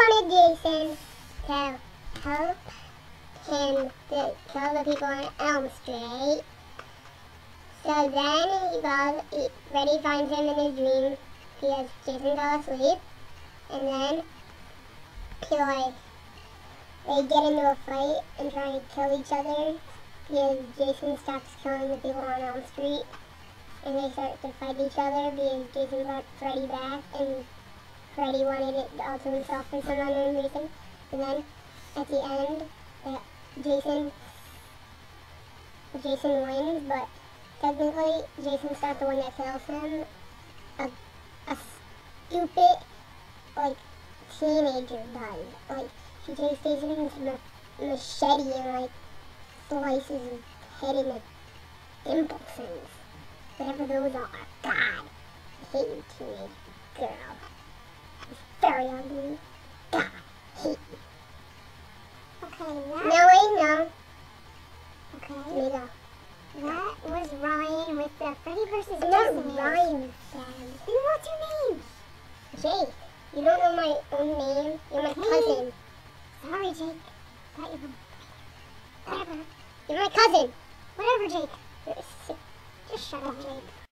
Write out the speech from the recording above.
wanted Jason to help him to kill the people on Elm Street. So then Freddy finds him in his dream. He has Jason fell asleep. And then they get into a fight and try to kill each other because Jason stops killing the people on Elm Street. And they start to fight each other because Jason brought Freddy back and Freddy wanted it all to himself for some unknown reason. And then at the end, Jason wins, but technically Jason's not the one that kills him. A stupid, teenager does. She takes Jason's machete and slices his head into dimple things. Whatever those are. God, I hate you, teenage girl. It's very ugly. God, I hate you. Okay, No, wait, no. Okay. Let me go. That was Ryan with the Freddy vs. No, Jason. Ryan. Then what's your name? Jake, you don't know my own name. You're my cousin. Sorry, Jake. Thought you were... Whatever. You're my cousin. Whatever, Jake. You're sick. Just shut up, Jake.